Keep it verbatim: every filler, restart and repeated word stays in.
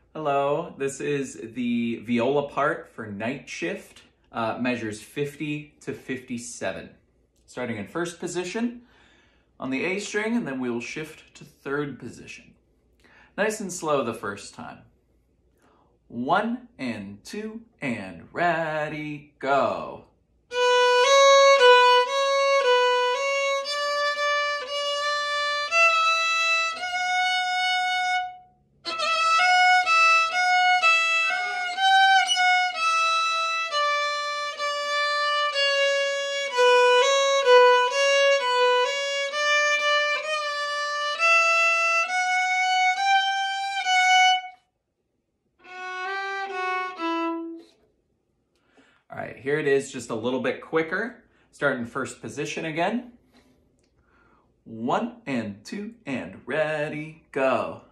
Hello, this is the viola part for night shift. Uh, measures fifty to fifty-seven. Starting in first position on the A string, and then we will shift to third position. Nice and slow the first time. One and two and ready, go. All right, here it is, just a little bit quicker. Start in first position again. One and two and ready, go.